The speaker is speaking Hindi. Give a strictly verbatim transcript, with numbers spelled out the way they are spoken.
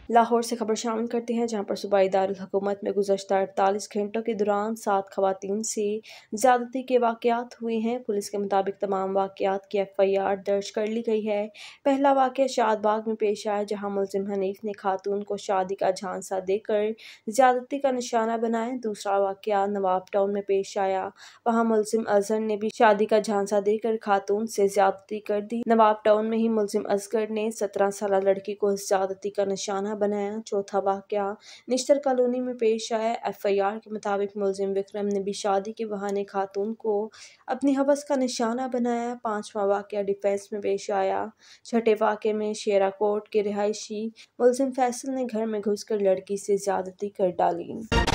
लाहौर से खबर शामिल करते हैं, जहां पर सूबाई दारुल हुकूमत में गुज़श्ता अड़तालीस घंटों के दौरान सात खवातीन से ज़्यादती के वाक़यात हुए हैं। पुलिस के मुताबिक तमाम वाक़यात की एफ आई आर दर्ज कर ली गई है। पहला वाक़या शादबाग में पेश आया, जहां मुलजिम हनीफ ने खातून को शादी का झांसा देकर ज़्यादती का निशाना बनाया। दूसरा वाक़या नवाब टाउन में पेश आया, वहाँ मुलजिम अजहर ने भी शादी का झांसा देकर खातून से ज़्यादती कर दी। नवाब टाउन में ही मुलजिम असगर ने सत्रह साल लड़की को ज़्यादती का निशाना बनाया। चौथा वाक़या निश्तर कॉलोनी में पेश आया। एफ आई आर के मुताबिक मुलजिम विक्रम ने भी शादी के बहाने खातून को अपनी हवस का निशाना बनाया। पांचवा वाक़या डिफेंस में पेश आया। छठे वाक़े में शेरा कोट के रिहायशी मुलजिम फैसल ने घर में घुसकर लड़की से ज़्यादती कर डाली।